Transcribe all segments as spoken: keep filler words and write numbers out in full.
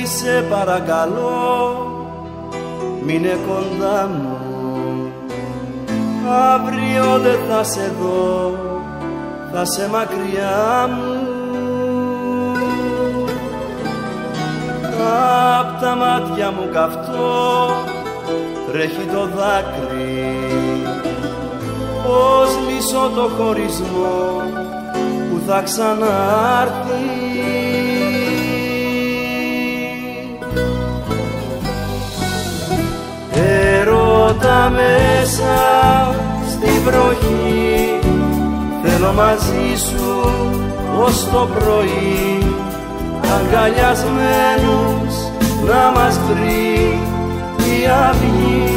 σε παρακαλώ, μείνε κοντά μου. Αύριο δεν θα σε δω, θα σε μακριά μου. Απ' τα μάτια μου καυτό τρέχει το δάκρυ, πως μισώ το χωρισμό που θα ξανάρθει. Ερώτα μέσα στη βροχή, θέλω μαζί σου ως το πρωί, αγκαλιασμένους να μας βρει η αυγή.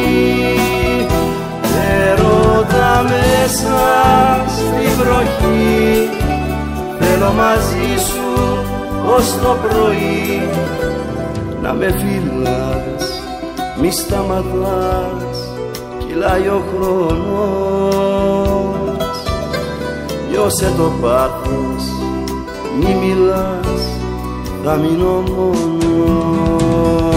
Ερώτα μέσα στη βροχή, θέλω μαζί σου ως το πρωί, να με φυλάς, μη σταματάς, κυλάει ο χρόνος. Νιώσε το πάθος, μη μιλάς, θα μείνω μόνος.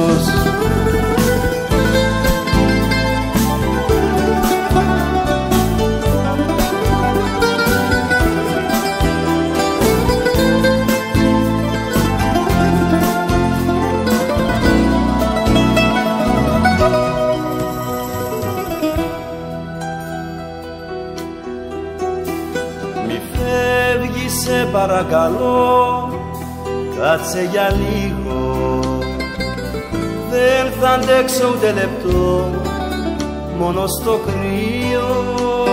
Σε παρακαλώ, κάτσε για λίγο, δεν θα αντέξω ούτε λεπτό, μόνο στο κρύο.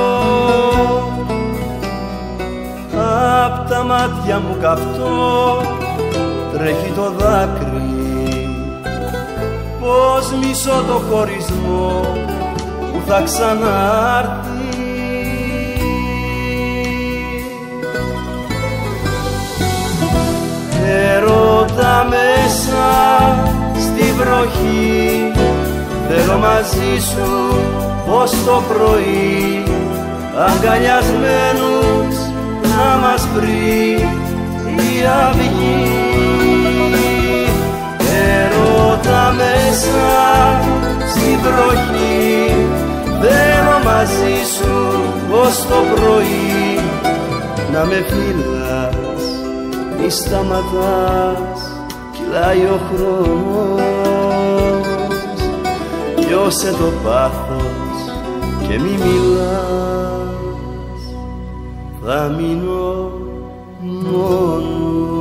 Απ' τα μάτια μου καυτό τρέχει το δάκρυ, πως μισώ το χωρισμό που θα ξανάρθει. Ερώτα μέσα στη βροχή, θέλω μαζί σου ως το πρωί, αγκαλιασμένους να μας βρει η αυγή. Ερώτα μέσα στη βροχή, θέλω μαζί σου ως το πρωί, να με φυλάς, μη σταματάς, κυλάει ο χρόνος. Νιώσε το πάθος και μη μιλάς, θα μείνω μόνος.